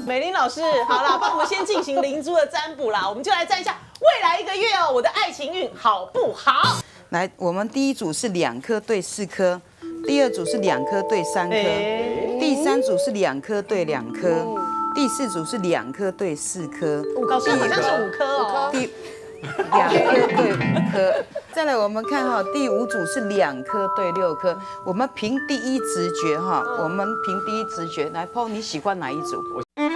美玲老师，好啦，帮我们先进行灵珠的占卜啦，我们就来占一下未来1个月哦，我的爱情运好不好？ 来，我们第一组是2颗对4颗，第二组是2颗对3颗，第三组是2颗对2颗，第4组是2颗对4颗。 老师好像是5颗哦。 第2颗对5颗。再来，我们看哈，第5组是2颗对6颗。我们凭第一直觉哈，我们凭第一直觉来抛，你喜欢哪一组？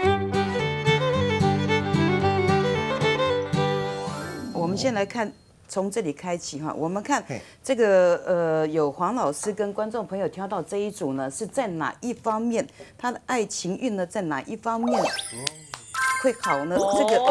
我们先来看。从这里开启哈，我们看这个有黄老师跟观众朋友挑到这一组呢，是在哪一方面，他的爱情运呢，在哪一方面会好呢？这个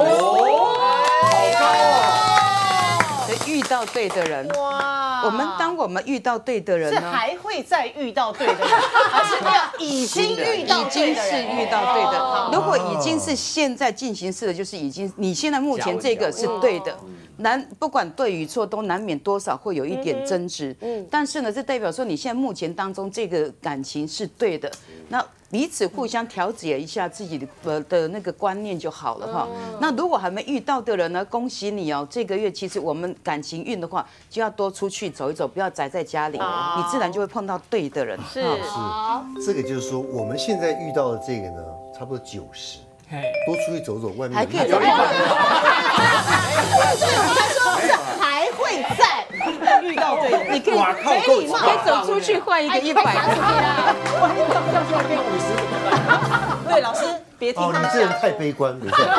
遇到对的人，哇！当我们遇到对的人是呢， 还会再遇到对的人，还是要已经遇到对的人？ 已经是遇到对的。如果已经是现在进行式的，就是已经你现在目前这个是对的。不管对与错，都难免多少会有一点争执。但是呢，这代表说你现在目前当中这个感情是对的。那彼此互相调节一下自己的那个观念就好了哈。那如果还没遇到的人呢，恭喜你哦！这个月其实我们感情运的话，就要多出去走一走，不要宅在家里，你自然就会碰到对的人。 是， 这个就是说，我们现在遇到的这个呢，差不多90。多出去走走，外面还可以走。 还会再遇到对的人， 你可以可以走出去换一个100。 这样就要变50。 对，老师别听他们你这人太悲观，没错。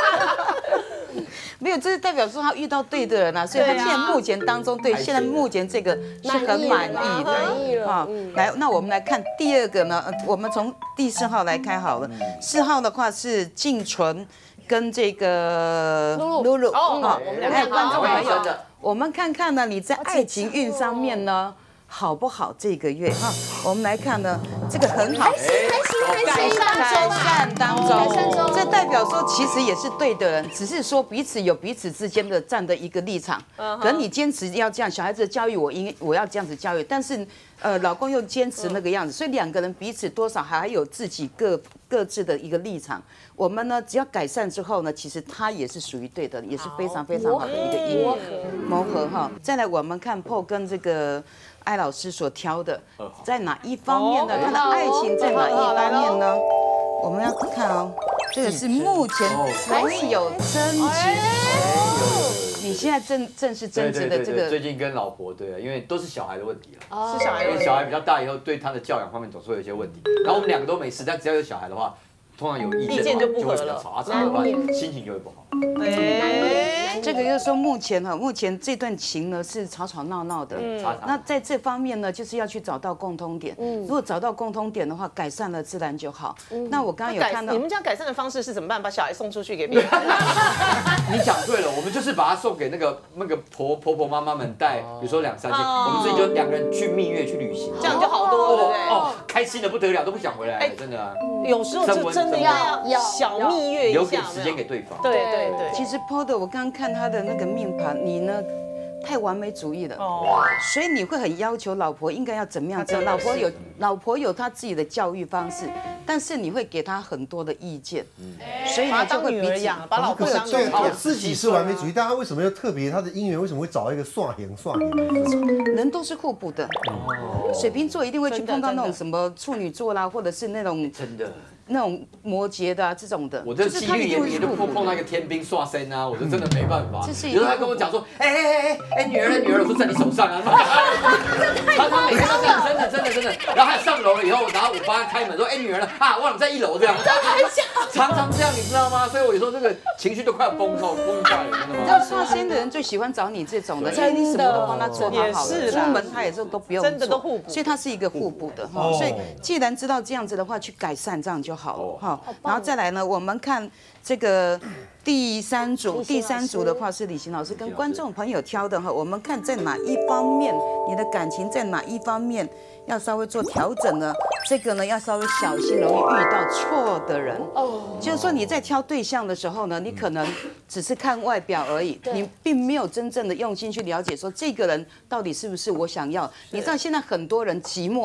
没有，这是代表说他遇到对的人啊，所以他现在目前当中对现在目前这个是很满意的啊。来，那我们来看第2个呢，我们从第4号来看好了。4号的话是静纯跟这个露露啊，还有观众朋友，我们看看呢，你在爱情运上面呢好不好？这个月哈，我们来看呢，这个很好，改善当中，这代表说其实也是对的人，只是说彼此有彼此之间的站的一个立场。可能你坚持要这样，小孩子的教育我要这样子教育，但是老公又坚持那个样子，所以2个人彼此多少还有自己各自的一个立场。我们呢，只要改善之后呢，其实他也是属于对的，也是非常非常好的一个姻缘磨合哈。再来，我们看 PO 跟这个艾老师所挑的，在哪一方面呢？他的爱情在哪一方面呢？我们要看哦，这个是目前容易有争执。你现在正是争执的这个， 最近跟老婆对啊，因为都是小孩的问题了， 是小孩， 因为小孩比较大以后，对他的教养方面总是会有一些问题。然后我们2个都没事，但只要有小孩的话，通常有意见就不合了， 会比较吵，吵的话心情就会不好。 这个就是说目前这段情呢是吵吵闹闹的，那在这方面呢，就是要去找到共通点。如果找到共通点的话，改善了自然就好。那我刚刚有看到你们家改善的方式是怎么办？把小孩送出去给别人？ 你讲对了，我们就是把他送给那个婆婆妈妈们带，比如说2、3天，我们自己就2个人去蜜月去旅行， 这样就好多了，对不对？ 哦，开心的不得了，都不想回来，真的啊。 有时候就真的要小蜜月一下， 留给时间给对方。 对对对， 其实 PO 的我刚刚看他的那个命盘，你呢太完美主义了，所以你会很要求老婆应该要怎么样？老婆有她自己的教育方式，但是你会给她很多的意见，所以呢就会彼此把老婆当对，自己是完美主义，但他为什么要特别？他的姻缘为什么会找一个耍贤？ 人都是互补的，水瓶座一定会去碰到那种什么处女座啦，或者是那种真的。 那种摩羯的这种的， 我这几率也就碰到一个天兵刷身啊，我就真的没办法。比如他跟我讲说，女儿，我说在你手上啊，他每天都这样，真的。然后他上楼了以后，然后我帮他开门说，女儿呢？啊，忘了在1楼这样。常常这样，你知道吗？所以我有时候这个情绪都快要崩坏了，真的吗？ 你知道刷新的人最喜欢找你这种的，因为你什么都帮他做好好了，出门他也是都不用做， 真的都互补， 所以他是一个互补的哈。所以既然知道这样子的话，去改善这样就好了哈。然后再来呢，我们看这个第三组的话是李行老师跟观众朋友挑的哈。我们看在哪一方面，你的感情在哪一方面要稍微做调整呢？这个呢要稍微小心，容易遇到错的人。就是说你在挑对象的时候呢，你可能只是看外表而已，你并没有真正的用心去了解说这个人到底是不是我想要。你知道现在很多人寂寞。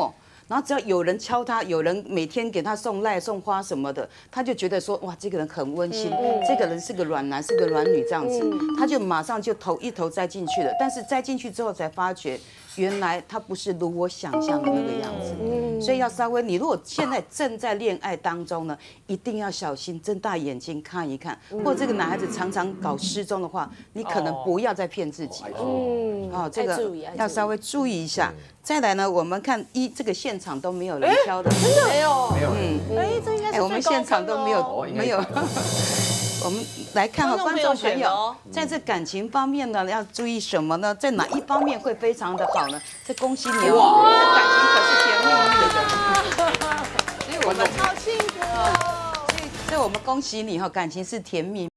然后只要有人敲他，有人每天给他送赖送花什么的，他就觉得说哇，这个人很温馨，这个人是个软男，是个软女这样子，他就马上就一头栽进去了。但是栽进去之后才发觉，原来他不是如我想象的那个样子。所以要稍微，你如果现在正在恋爱当中呢，一定要小心，睁大眼睛看一看。或者这个男孩子常常搞失踪的话，你可能不要再骗自己。这个要稍微注意一下。再来呢，我们看这个现场都没有人挑的， 真的没有，这应该是我们现场都没有。我们来看观众朋友，在这感情方面呢，要注意什么呢？在哪一方面会非常的好呢？这恭喜你哦，这感情可是甜蜜蜜的。所以我们好幸福哦。 所以我们恭喜你哈，感情是甜蜜。